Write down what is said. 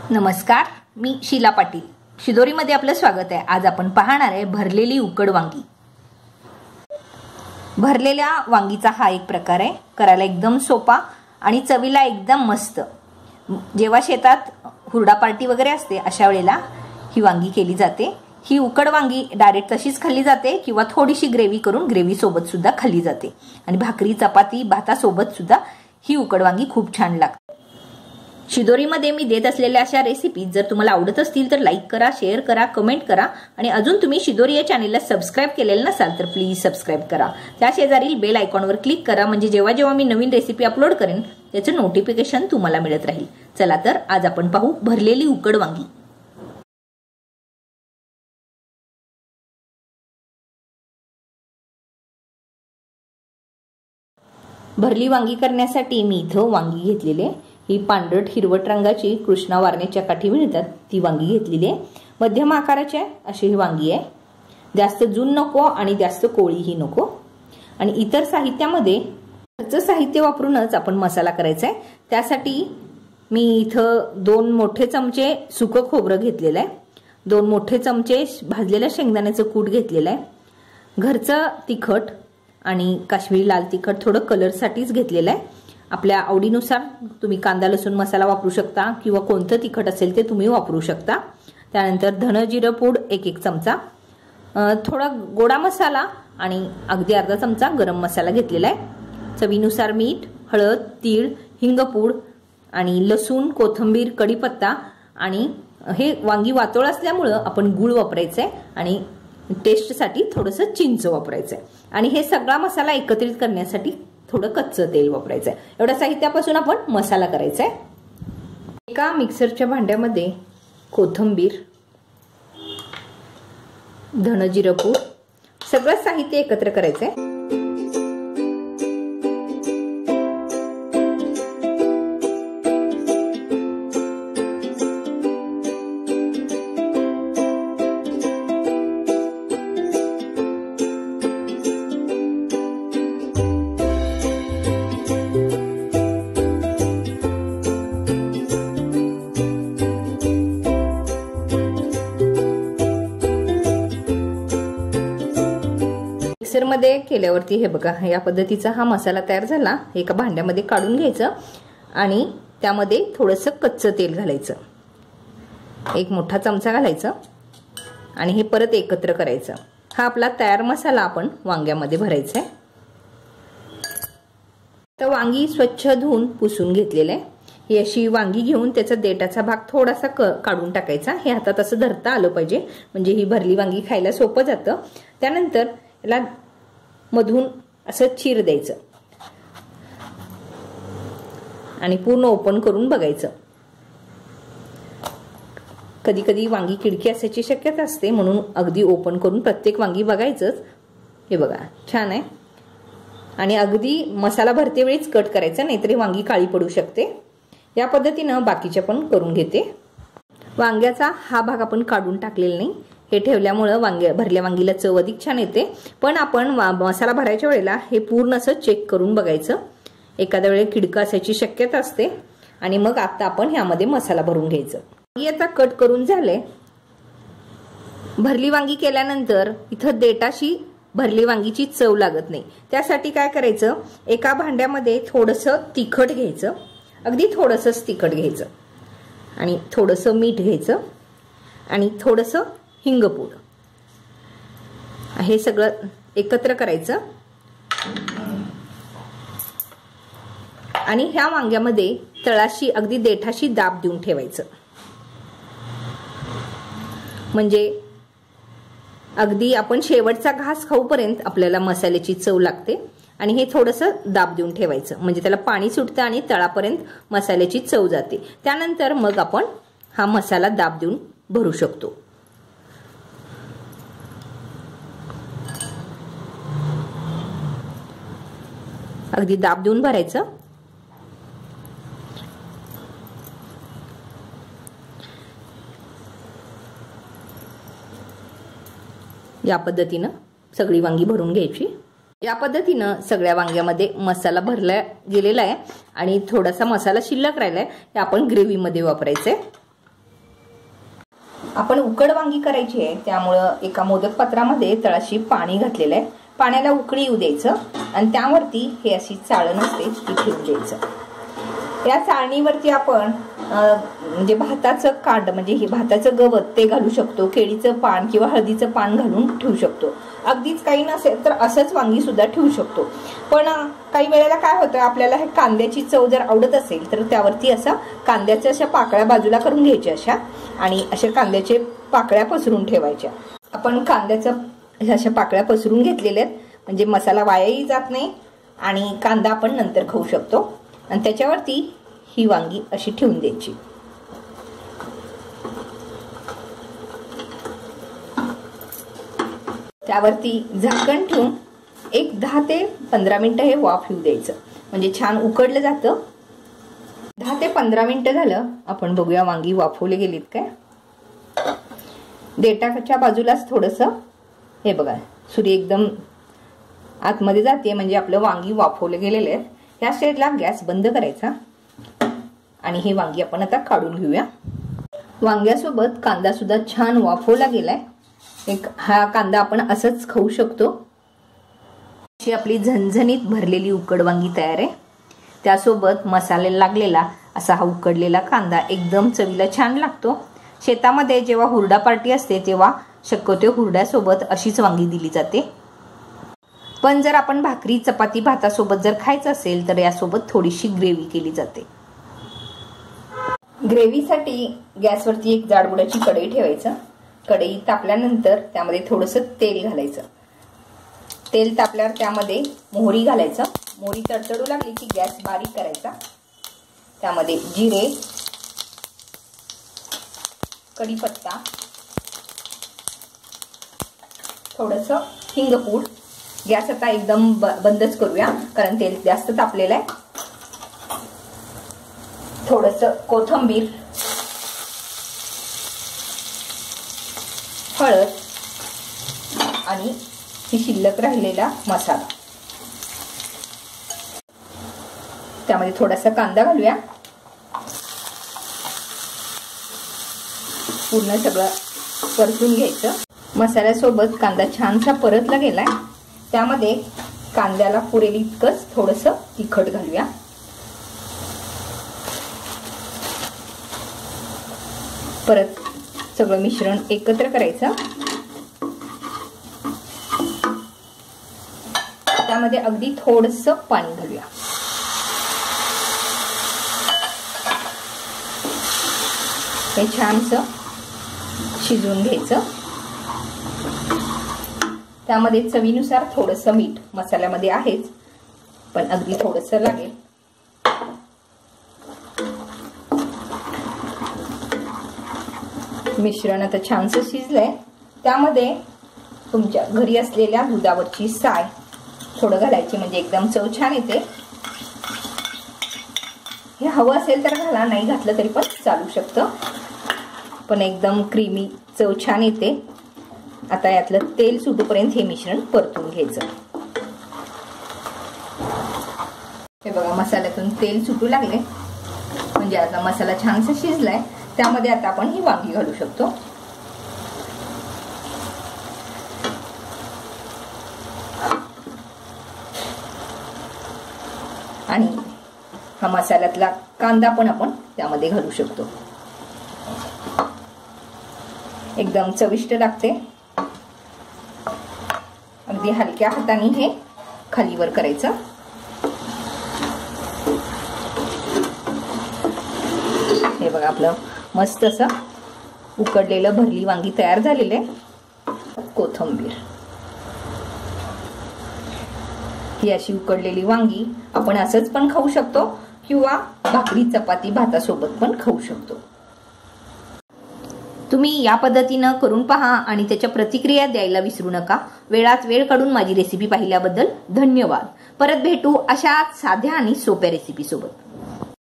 नमस्कार, मी शीला पाटील. शिदोरीमध्ये आपलं स्वागत आहे. आज आपण पाहणार आहे भरलेली उकड वांगी. भरलेल्या वांगीचा हा एक प्रकार आहे, करायला एकदम सोपा आणि चवीला एकदम मस्त. जेव्हा शेतात हुरडा पार्टी वगैरे असते अशा वेळेला ही वांगी केली जाते. ही उकड वांगी डायरेक्ट तशीच खाल्ली जाते किंवा थोडीशी ग्रेव्ही करून ग्रेव्ही सोबत सुद्धा खाल्ली जाते आणि भाकरी चपाती भातासोबत सुद्धा ही उकड वांगी खूप छान लागते. शिदोरीमध्ये मी देत असलेल्या अशा रेसिपी जर तुम्हाला आवडत असतील तर लाईक करा, शेअर करा, कमेंट करा आणि अजून तुम्ही शिदोरी या चॅनेलला सबस्क्राईब केलेलं नसाल तर प्लीज सबस्क्राईब करा. त्या शेजारील बेल आयकॉनवर क्लिक करा म्हणजे जेव्हा जेव्हा मी नवीन रेसिपी अपलोड करेन त्याचं नोटिफिकेशन तुम्हाला मिळत राहील. चला तर आज आपण पाहू भरलेली उकड वांगी. भरली वांगी करण्यासाठी मी इथं वांगी घेतलेले. ही पांढरट हिरवट रंगाची कृष्णा वारण्याच्या काठी मिळतात ती वांगी घेतलेली आहे. मध्यम आकाराची अशी ही वांगी आहे. जास्त जून नको आणि जास्त कोळीही नको. आणि इतर साहित्यामध्ये घरचं साहित्य वापरूनच आपण मसाला करायचा आहे. त्यासाठी मी इथं 2 मोठे चमचे सुकं खोबरं घेतलेलं आहे. 2 मोठे चमचे भाजलेल्या शेंगदाण्याचं कूट घेतलेलं आहे. घरचं तिखट आणि काश्मीरी लाल तिखट थोडं कलरसाठीच घेतलेलं आहे. आपल्या आवडीनुसार तुम्ही कांदा लसूण मसाला वापरू शकता किंवा कोणतं तिखट असेल ते तुम्ही वापरू शकता. त्यानंतर धन जिरं पूड 1 चमचा, थोडा गोडा मसाला आणि अगदी अर्धा चमचा गरम मसाला घेतलेला आहे. चवीनुसार मीठ, हळद, तीळ, हिंगपूड आणि लसूण, कोथिंबीर, कढीपत्ता आणि हे वांगी वातोळ असल्यामुळं आपण गूळ वापरायचं आहे आणि टेस्टसाठी थोडंसं चिंच वापरायचं आहे. आणि हे सगळा मसाला एकत्रित करण्यासाठी थोडं कच्चं तेल वापरायचं आहे. एवढ्या साहित्यापासून आपण मसाला करायचा आहे. एका मिक्सरच्या भांड्यामध्ये कोथिंबीर, धन जिरं पूड सगळं साहित्य एकत्र करायचं आहे. मिक्सरमध्ये केल्यावरती हे बघा या पद्धतीचा हा मसाला तयार झाला. एका भांड्यामध्ये काढून घ्यायचं आणि त्यामध्ये थोडंसं कच्चं तेल घालायचं. 1 मोठा चमचा घालायचं आणि हे परत एकत्र करायचं. हा आपला तयार मसाला आपण वांग्यामध्ये भरायचा आहे. तर वांगी स्वच्छ धुवून पुसून घेतलेलं आहे. ही अशी वांगी घेऊन त्याचा देठाचा भाग थोडासा काढून टाकायचा. हे हातात असं धरता आलं पाहिजे म्हणजे ही भरली वांगी खायला सोपं जातं. त्यानंतर याला मधून असं चीर द्यायचं आणि पूर्ण ओपन करून बघायचं. कधी कधी वांगी किडकी असायची शक्यता असते म्हणून अगदी ओपन करून प्रत्येक वांगी बघायचंच. हे बघा छान आहे. आणि अगदी मसाला भरते वेळीच कट करायचा नाहीतरी वांगी काळी पडू शकते. या पद्धतीनं बाकीच्या पण करून घेते. वांग्याचा हा भाग आपण काढून टाकलेला नाही. हे ठेवल्यामुळे भरल्या वांगीला चव अधिक छान येते. पण आपण मसाला भरायच्या वेळेला हे पूर्ण असं चेक करून बघायचं. एखाद्या वेळेला किडका असायची शक्यता असते. आणि मग आता आपण ह्यामध्ये मसाला भरून घ्यायचं. आता कट करून झाले. भरली वांगी केल्यानंतर इथं देठाशी भरली वांगीची चव लागत नाही. त्यासाठी काय करायचं, एका भांड्यामध्ये थोडंसं तिखट घ्यायचं, अगदी थोडंसंच तिखट घ्यायचं आणि थोडंसं मीठ घ्यायचं आणि थोडंसं हिंगपूड. हे सगळं एकत्र करायचं आणि ह्या वांग्यामध्ये तळाशी अगदी देठाशी दाब देऊन ठेवायचं. म्हणजे अगदी आपण शेवटचा घास खाऊपर्यंत आपल्याला मसाल्याची चव लागते. आणि हे थोडंसं दाब देऊन ठेवायचं म्हणजे त्याला पाणी सुटतं आणि तळापर्यंत मसाल्याची चव जाते. त्यानंतर मग आपण हा मसाला दाब देऊन भरू शकतो. अगदी दाब देऊन भरायचं. या पद्धतीनं सगळी वांगी भरून घ्यायची. या पद्धतीनं सगळ्या वांग्यामध्ये मसाला भरला गेलेला आहे आणि थोडासा मसाला शिल्लक राहिलाय ते आपण ग्रेव्हीमध्ये वापरायचे. आपण उकड वांगी करायची आहे, त्यामुळं एका मोदक पात्रामध्ये तळाशी पाणी घातलेलं आहे. पाण्याला उकळी येऊ द्यायचं आणि त्यावरती हे अशी चाळण असते ती ठेवून द्यायचं. या चाळणीवरती आपण म्हणजे भाताचं कांड म्हणजे हे भाताचं गवत ते घालू शकतो, केळीचं पान किंवा हळदीचं पान घालून ठेवू शकतो. अगदीच काही नसेल तर असंच वांगी सुद्धा ठेवू शकतो. पण काही वेळेला काय होतं, आपल्याला हे कांद्याची चव जर आवडत असेल तर त्यावरती असं कांद्याच्या अशा पाकळ्या बाजूला करून घ्यायच्या अशा आणि अशा कांद्याचे पाकळ्या पसरून ठेवायच्या. आपण कांद्याच्या अशा पाकळ्या पसरून घेतलेल्या आहेत म्हणजे मसाला वायाही जात नाही आणि कांदा आपण नंतर खाऊ शकतो. आणि त्याच्यावरती ही वांगी अशी ठेवून द्यायची. त्यावरती झाकण ठेवून एक 10 ते 15 मिनिटं हे वाफ येऊ द्यायचं म्हणजे छान उकडलं जातं. 10 ते 15 मिनिटं झालं, आपण बघूया वांगी वाफवले गेलीत काय. देठाच्या बाजूलाच थोडंसं हे बघा सूर्य एकदम आतमध्ये जाते म्हणजे आपलं वांगी वाफवले गेलेले आहेत. ह्या स्टेजला गॅस बंद करायचा आणि हे वांगी आपण आता काढून घेऊया. वांग्यासोबत कांदा सुद्धा छान वाफवला गेलाय. एक हा कांदा आपण असंच खाऊ शकतो. अशी आपली झणझणीत भरलेली उकड वांगी तयार आहे. त्यासोबत मसाले लागलेला असा हा उकडलेला कांदा एकदम चवीला छान लागतो. शेतामध्ये जेव्हा हुरडा पार्टी असते तेव्हा शक्यतो हुरड्यासोबत अशीच वांगी दिली जाते. पण जर आपण भाकरी चपाती भातासोबत जर खायचं असेल तर यासोबत थोडीशी ग्रेव्ही केली जाते. ग्रेव्हीसाठी गॅसवरती एक जाडबुडाची कढई ठेवायचं. कढई तापल्यानंतर त्यामध्ये थोडंसं तेल घालायचं. तेल तापल्यावर त्यामध्ये मोहरी घालायचं. मोहरी तडतडू लागली की गॅस बारीक करायचा. त्यामध्ये जिरे, कढीपत्ता, थोडंसं हिंगपूड. गॅस आता एकदम बंदच करूया कारण तेल जास्त तापलेलं आहे. थोडंसं कोथिंबीर, हळद आणि ही शिल्लक राहिलेला मसाला. त्यामध्ये थोडासा कांदा घालूया. पूर्ण सगळं परतून घ्यायचं. मसाल्यासोबत कांदा छानसा परतला गेलाय. त्यामध्ये कांद्याला पुरेल इतकंच थोडंसं तिखट घालूया. परत सगळं मिश्रण एकत्र करायचं. त्यामध्ये अगदी थोडंसं पाणी घालूया. हे छानसं शिजवून घ्यायचं. त्यामध्ये चवीनुसार थोडंसं मीठ मसाल्यामध्ये आहेच पण अगदी थोडंसं लागेल. मिश्रण आता छानसं शिजलंय. त्यामध्ये तुमच्या घरी असलेल्या दुधावरची साय थोडं घालायची म्हणजे एकदम चव छान येते. हे हवं असेल तर घाला, नाही घातलं तरी पण चालू शकतं पण एकदम क्रीमी चव छान येते. आता यातलं तेल सुटूपर्यंत हे मिश्रण परतून घ्यायचं. हे बघा मसाल्यातून तेल सुटू लागले म्हणजे आता मसाला छानसा शिजलाय. त्यामध्ये आता आपण ही वांगी घालू शकतो. आणि हा मसाल्यातला कांदा पण आपण त्यामध्ये घालू शकतो. एकदम चविष्ट लागते. अगदी हलक्या हाताने हे खालीवर करायचं. हे बघा आपलं मस्त असं उकडलेलं भरली वांगी तयार झालेले. कोथिंबीर, ही अशी उकडलेली वांगी आपण असंच पण खाऊ शकतो किंवा भाकरी चपाती भातासोबत पण खाऊ शकतो. तुम्ही या पद्धतीनं करून पहा आणि त्याच्या प्रतिक्रिया द्यायला विसरू नका. वेळात वेळ काढून माझी रेसिपी पाहिल्याबद्दल धन्यवाद. परत भेटू अशाच साध्या आणि सोप्या रेसिपी सोबत.